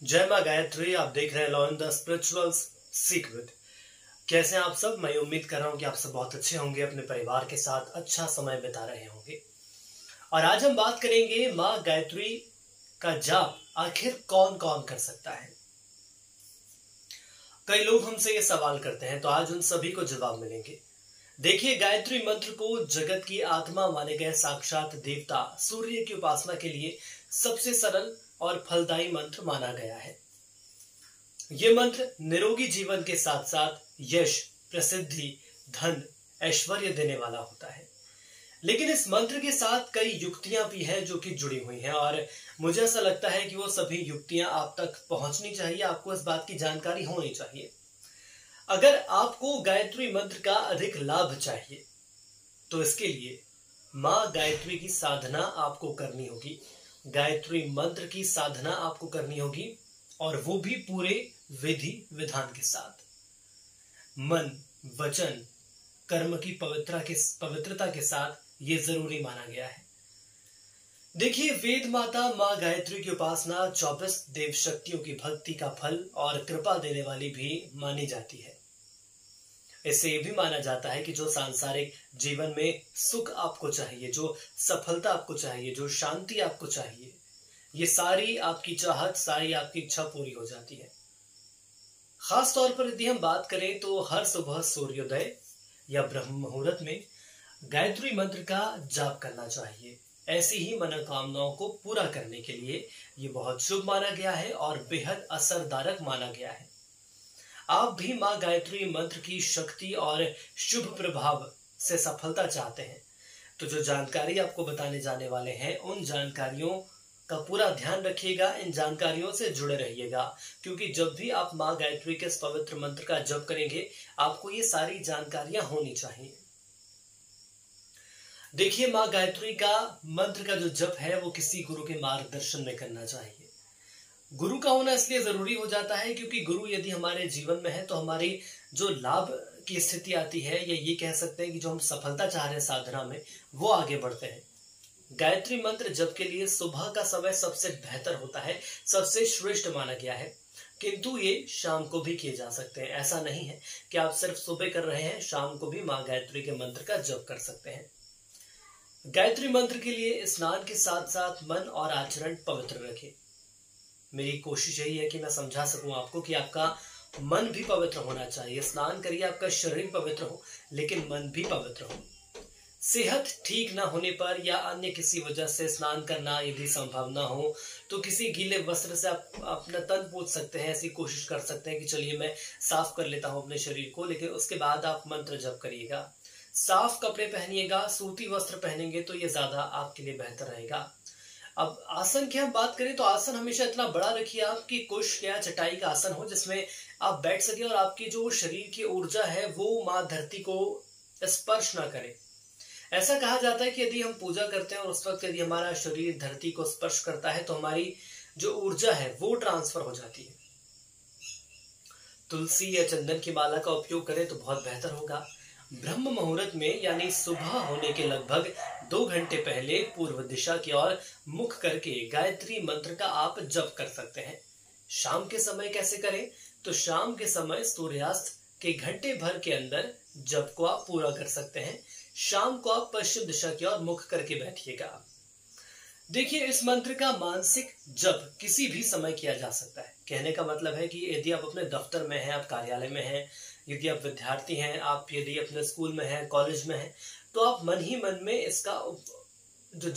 जय माँ गायत्री। आप देख रहे हैं law in the spiritual secret. कैसे हैं आप सब? मैं उम्मीद कर रहा हूँ कि आप सब बहुत अच्छे होंगे, अपने परिवार के साथ अच्छा समय बिता रहे होंगे। और आज हम बात करेंगे माँ गायत्री का जाप आखिर कौन कौन कर सकता है। कई लोग हमसे ये सवाल करते हैं, तो आज उन सभी को जवाब मिलेंगे। देखिए, गायत्री मंत्र को जगत की आत्मा माने गए साक्षात देवता सूर्य की उपासना के लिए सबसे सरल और फलदायी मंत्र माना गया है। यह मंत्र निरोगी जीवन के साथ साथ यश, प्रसिद्धि, धन, ऐश्वर्य देने वाला होता है। लेकिन इस मंत्र के साथ कई युक्तियां भी हैं जो कि जुड़ी हुई हैं, और मुझे ऐसा लगता है कि वो सभी युक्तियां आप तक पहुंचनी चाहिए। आपको इस बात की जानकारी होनी चाहिए। अगर आपको गायत्री मंत्र का अधिक लाभ चाहिए तो इसके लिए मां गायत्री की साधना आपको करनी होगी। गायत्री मंत्र की साधना आपको करनी होगी, और वो भी पूरे विधि विधान के साथ। मन, वचन, कर्म की पवित्रता के साथ ये जरूरी माना गया है। देखिए, वेद माता मां गायत्री की उपासना 24 देव शक्तियों की भक्ति का फल और कृपा देने वाली भी मानी जाती है। इससे ये भी माना जाता है कि जो सांसारिक जीवन में सुख आपको चाहिए, जो सफलता आपको चाहिए, जो शांति आपको चाहिए, ये सारी आपकी चाहत, सारी आपकी इच्छा पूरी हो जाती है। खास तौर पर यदि हम बात करें तो हर सुबह सूर्योदय या ब्रह्म मुहूर्त में गायत्री मंत्र का जाप करना चाहिए। ऐसी ही मनोकामनाओं को पूरा करने के लिए ये बहुत शुभ माना गया है और बेहद असरदारक माना गया है। आप भी मां गायत्री मंत्र की शक्ति और शुभ प्रभाव से सफलता चाहते हैं तो जो जानकारी आपको बताने जाने वाले हैं, उन जानकारियों का पूरा ध्यान रखिएगा। इन जानकारियों से जुड़े रहिएगा, क्योंकि जब भी आप मां गायत्री के इस पवित्र मंत्र का जप करेंगे, आपको ये सारी जानकारियां होनी चाहिए। देखिए, मां गायत्री का मंत्र का जो जप है वो किसी गुरु के मार्गदर्शन में करना चाहिए। गुरु का होना इसलिए जरूरी हो जाता है क्योंकि गुरु यदि हमारे जीवन में है तो हमारी जो लाभ की स्थिति आती है, या ये कह सकते हैं कि जो हम सफलता चाह रहे हैं साधना में, वो आगे बढ़ते हैं। गायत्री मंत्र जप के लिए सुबह का समय सबसे बेहतर होता है, सबसे श्रेष्ठ माना गया है। किंतु ये शाम को भी किए जा सकते हैं। ऐसा नहीं है कि आप सिर्फ सुबह कर रहे हैं, शाम को भी मां गायत्री के मंत्र का जप कर सकते हैं। गायत्री मंत्र के लिए स्नान के साथ साथ मन और आचरण पवित्र रखें। मेरी कोशिश यही है कि मैं समझा सकूं आपको कि आपका मन भी पवित्र होना चाहिए। स्नान करिए, आपका शरीर पवित्र हो, लेकिन मन भी पवित्र हो। सेहत ठीक ना होने पर या अन्य किसी वजह से स्नान करना यदि संभव ना हो तो किसी गीले वस्त्र से आप अपना तन पोंछ सकते हैं। ऐसी कोशिश कर सकते हैं कि चलिए मैं साफ कर लेता हूं अपने शरीर को, लेकिन उसके बाद आप मंत्र जप करिएगा। साफ कपड़े पहनिएगा, सूती वस्त्र पहनेंगे तो ये ज्यादा आपके लिए बेहतर रहेगा। अब आसन की हम बात करें तो आसन हमेशा इतना बड़ा रखिए आप कि कुश या चटाई का आसन हो, जिसमें आप बैठ सके और आपकी जो शरीर की ऊर्जा है वो मां धरती को स्पर्श ना करे। ऐसा कहा जाता है कि यदि हम पूजा करते हैं और उस वक्त यदि हमारा शरीर धरती को स्पर्श करता है तो हमारी जो ऊर्जा है वो ट्रांसफर हो जाती है। तुलसी या चंदन की माला का उपयोग करें तो बहुत बेहतर होगा। ब्रह्म मुहूर्त में यानी सुबह होने के लगभग 2 घंटे पहले पूर्व दिशा की ओर मुख करके गायत्री मंत्र का आप जप कर सकते हैं। शाम के समय कैसे करें? तो शाम के समय सूर्यास्त के घंटे भर के अंदर जप को आप पूरा कर सकते हैं। शाम को आप पश्चिम दिशा की ओर मुख करके बैठिएगा। देखिए, इस मंत्र का मानसिक जप किसी भी समय किया जा सकता है। कहने का मतलब है कि यदि आप अपने दफ्तर में हैं, आप कार्यालय में हैं, यदि आप विद्यार्थी हैं, आप यदि अपने स्कूल में हैं, कॉलेज में हैं, तो आप मन ही मन में इसका जो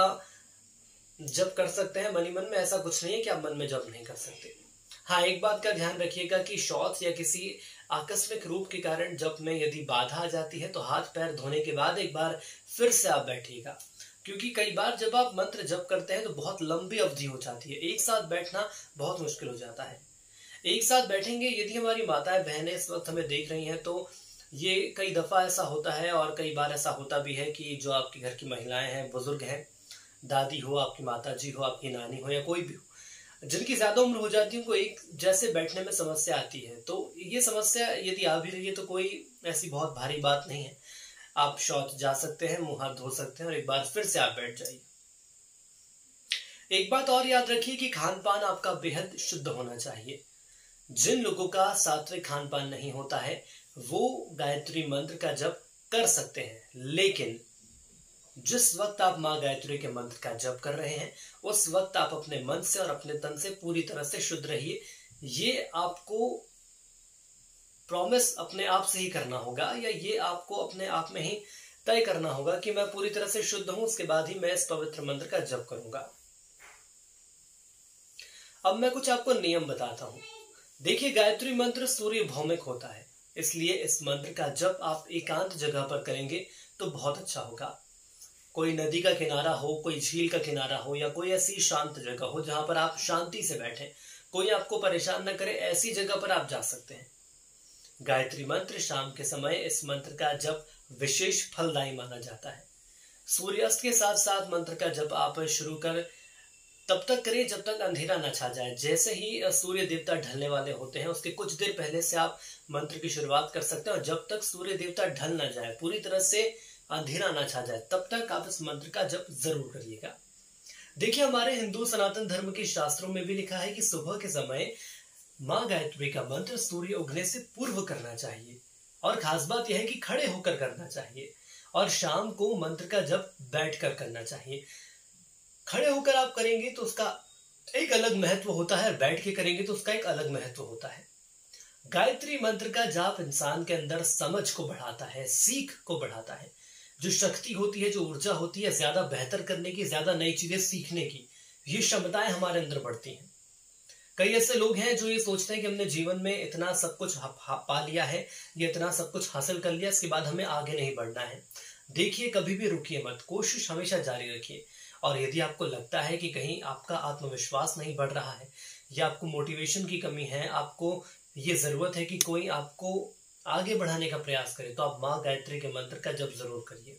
जप कर सकते हैं। मन ही मन में, ऐसा कुछ नहीं है कि आप मन में जप नहीं कर सकते। हाँ, एक बात का ध्यान रखिएगा कि शौच या किसी आकस्मिक रूप के कारण जप में यदि बाधा आ जाती है तो हाथ पैर धोने के बाद एक बार फिर से आप बैठिएगा, क्योंकि कई बार जब आप मंत्र जप करते हैं तो बहुत लंबी अवधि हो जाती है। एक साथ बैठना बहुत मुश्किल हो जाता है। एक साथ बैठेंगे, यदि हमारी माताएं बहनें इस वक्त हमें देख रही हैं तो ये कई दफा ऐसा होता है, और कई बार ऐसा होता भी है कि जो आपके घर की महिलाएं हैं, बुजुर्ग हैं, दादी हो, आपकी माता जी हो, आपकी नानी हो, या कोई भी हो, जिनकी ज्यादा उम्र हो जाती है, उनको एक जैसे बैठने में समस्या आती है। तो ये समस्या यदि आ भी रही है तो कोई ऐसी बहुत भारी बात नहीं है। आप शौच जा सकते हैं, मुंह हाथ धो सकते हैं और एक बार फिर से आप बैठ जाइए। एक बात और याद रखिए कि खान पान आपका बेहद शुद्ध होना चाहिए। जिन लोगों का सात्विक खान पान नहीं होता है वो गायत्री मंत्र का जप कर सकते हैं, लेकिन जिस वक्त आप माँ गायत्री के मंत्र का जप कर रहे हैं उस वक्त आप अपने मन से और अपने तन से पूरी तरह से शुद्ध रहिए। ये आपको प्रॉमिस अपने आप से ही करना होगा, या ये आपको अपने आप में ही तय करना होगा कि मैं पूरी तरह से शुद्ध हूं, उसके बाद ही मैं इस पवित्र मंत्र का जप करूंगा। अब मैं कुछ आपको नियम बताता हूं। देखिए, गायत्री मंत्र सूर्य भौमिक होता है, इसलिए इस मंत्र का जप आप एकांत जगह पर करेंगे तो बहुत अच्छा होगा। कोई नदी का किनारा हो, कोई झील का किनारा हो, या कोई ऐसी शांत जगह हो जहां पर आप शांति से बैठें, कोई आपको परेशान न करे, ऐसी जगह पर आप जा सकते हैं। गायत्री मंत्र शाम के समय इस मंत्र का जप विशेष फलदायी माना जाता है। सूर्यास्त के साथ साथ मंत्र का जप आप शुरू कर तब तक करें जब तक अंधेरा न छा जाए। जैसे ही सूर्य देवता ढलने वाले होते हैं उसके कुछ देर पहले से आप मंत्र की शुरुआत कर सकते हैं, और जब तक सूर्य देवता ढल न जाए, पूरी तरह से अंधेरा ना छा जाए, तब तक आप इस मंत्र का जप जरूर करिएगा। देखिए, हमारे हिंदू सनातन धर्म के शास्त्रों में भी लिखा है कि सुबह के समय माँ गायत्री का मंत्र सूर्य उगने से पूर्व करना चाहिए, और खास बात यह है कि खड़े होकर करना चाहिए, और शाम को मंत्र का जप बैठकर करना चाहिए। खड़े होकर आप करेंगे तो उसका एक अलग महत्व होता है, बैठ के करेंगे तो उसका एक अलग महत्व होता है। गायत्री मंत्र का जाप इंसान के अंदर समझ को बढ़ाता है, सीख को बढ़ाता है। जो शक्ति होती है, जो ऊर्जा होती है ज्यादा बेहतर करने की, ज्यादा नई चीजें सीखने की, ये क्षमताएं हमारे अंदर बढ़ती हैं। कई ऐसे लोग हैं जो ये सोचते हैं कि हमने जीवन में इतना सब कुछ पा लिया है, ये इतना सब कुछ हासिल कर लिया, इसके बाद हमें आगे नहीं बढ़ना है। देखिए, कभी भी रुकिए मत, कोशिश हमेशा जारी रखिए। और यदि आपको लगता है कि कहीं आपका आत्मविश्वास नहीं बढ़ रहा है, या आपको मोटिवेशन की कमी है, आपको ये जरूरत है कि कोई आपको आगे बढ़ाने का प्रयास करे, तो आप माँ गायत्री के मंत्र का जप जरूर करिए।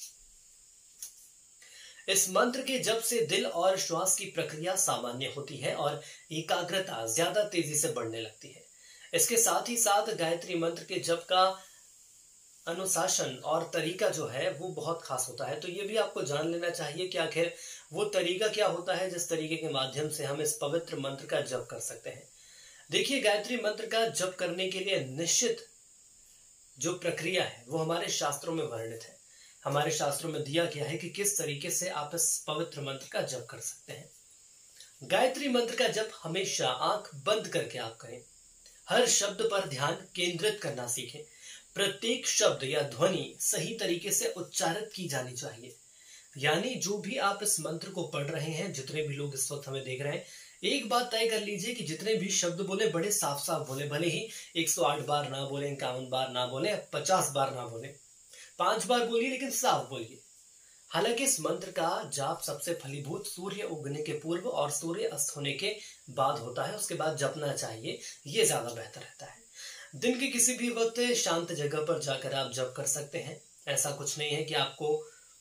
इस मंत्र के जप से दिल और श्वास की प्रक्रिया सामान्य होती है और एकाग्रता ज्यादा तेजी से बढ़ने लगती है। इसके साथ ही साथ गायत्री मंत्र के जप का अनुशासन और तरीका जो है वो बहुत खास होता है। तो ये भी आपको जान लेना चाहिए कि आखिर वो तरीका क्या होता है जिस तरीके के माध्यम से हम इस पवित्र मंत्र का जप कर सकते हैं। देखिए, गायत्री मंत्र का जप करने के लिए निश्चित जो प्रक्रिया है वो हमारे शास्त्रों में वर्णित है। हमारे शास्त्रों में दिया गया है कि किस तरीके से आप इस पवित्र मंत्र का जप कर सकते हैं। गायत्री मंत्र का जप हमेशा आंख बंद करके आप करें। हर शब्द पर ध्यान केंद्रित करना सीखें। प्रत्येक शब्द या ध्वनि सही तरीके से उच्चारित की जानी चाहिए। यानी जो भी आप इस मंत्र को पढ़ रहे हैं, जितने भी लोग इस वक्त हमें देख रहे हैं, एक बात तय कर लीजिए कि जितने भी शब्द बोले बड़े साफ साफ बोले। भले ही 108 बार ना बोले, 51 बार ना बोले, 50 बार ना बोले, 5 बार बोलिए, लेकिन साफ बोलिए। हालांकि इस मंत्र का जाप सबसे फलीभूत सूर्य उगने के पूर्व और सूर्य अस्त होने के बाद होता है। उसके बाद जपना चाहिए, ये ज्यादा बेहतर रहता है। दिन के किसी भी वक्त शांत जगह पर जाकर आप जप कर सकते हैं। ऐसा कुछ नहीं है कि आपको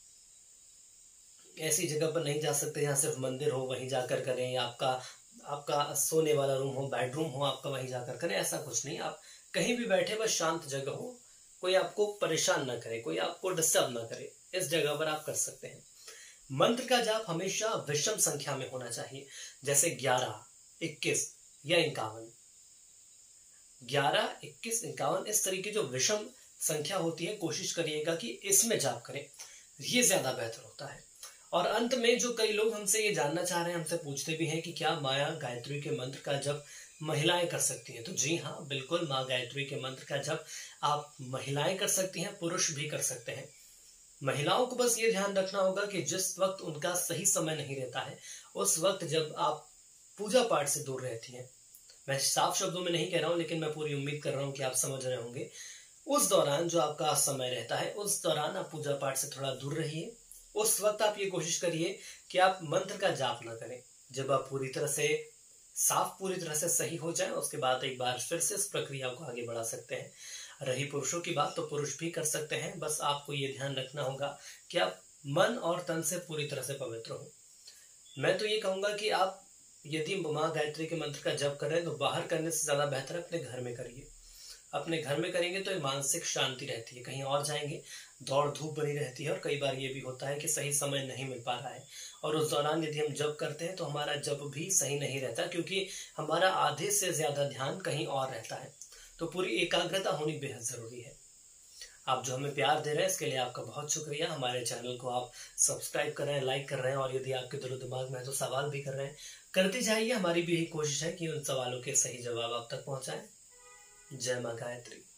ऐसी जगह पर नहीं जा सकते जहां सिर्फ मंदिर हो वहीं जाकर करें, या आपका सोने वाला रूम हो, बेडरूम हो आपका, वहीं जाकर करें। ऐसा कुछ नहीं, आप कहीं भी बैठे, बस शांत जगह हो, कोई आपको परेशान ना करे, कोई आपको डिस्टर्ब ना करे, इस जगह पर आप कर सकते हैं। मंत्र का जाप हमेशा विषम संख्या में होना चाहिए, जैसे 11, 21 या 51। 11, 21, 51 इस तरीके जो विषम संख्या होती है, कोशिश करिएगा कि इसमें जाप करें, ये ज्यादा बेहतर होता है। और अंत में जो कई लोग हमसे ये जानना चाह रहे हैं, हमसे पूछते भी हैं कि क्या माया गायत्री के मंत्र का जप महिलाएं कर सकती हैं? तो जी हाँ, बिल्कुल, माँ गायत्री के मंत्र का जप आप महिलाएं कर सकती हैं, पुरुष भी कर सकते हैं। महिलाओं को बस ये ध्यान रखना होगा कि जिस वक्त उनका सही समय नहीं रहता है, उस वक्त जब आप पूजा पाठ से दूर रहती हैं, मैं साफ शब्दों में नहीं कह रहा हूं, लेकिन मैं पूरी उम्मीद कर रहा हूं कि आप समझ रहे होंगे, उस दौरान जो आपका समय रहता है, उस दौरान आप पूजा पाठ से थोड़ा दूर रहिए। उस वक्त आप ये कोशिश करिए कि आप मंत्र का जाप ना करें। जब आप पूरी तरह से साफ, पूरी तरह से सही हो जाए, उसके बाद एक बार फिर से इस प्रक्रिया को आगे बढ़ा सकते हैं। रही पुरुषों की बात, तो पुरुष भी कर सकते हैं, बस आपको ये ध्यान रखना होगा कि आप मन और तन से पूरी तरह से पवित्र हो। मैं तो ये कहूंगा कि आप यदि माँ गायत्री के मंत्र का जप कर रहे हैं तो बाहर करने से ज्यादा बेहतर है अपने घर में करिए। अपने घर में करेंगे तो एक मानसिक शांति रहती है। कहीं और जाएंगे दौड़ धूप बनी रहती है और कई बार ये भी होता है कि सही समय नहीं मिल पा रहा है, और उस दौरान यदि हम जप करते हैं तो हमारा जप भी सही नहीं रहता, क्योंकि हमारा आधे से ज्यादा ध्यान कहीं और रहता है। तो पूरी एकाग्रता होनी बेहद जरूरी है। आप जो हमें प्यार दे रहे हैं इसके लिए आपका बहुत शुक्रिया। हमारे चैनल को आप सब्सक्राइब कर रहे हैं, लाइक कर रहे हैं, और यदि आपके दिलो दिमाग में है तो सवाल भी कर रहे हैं, करते जाइए। हमारी भी यही कोशिश है कि उन सवालों के सही जवाब आप तक पहुंचाएं। जय मां गायत्री।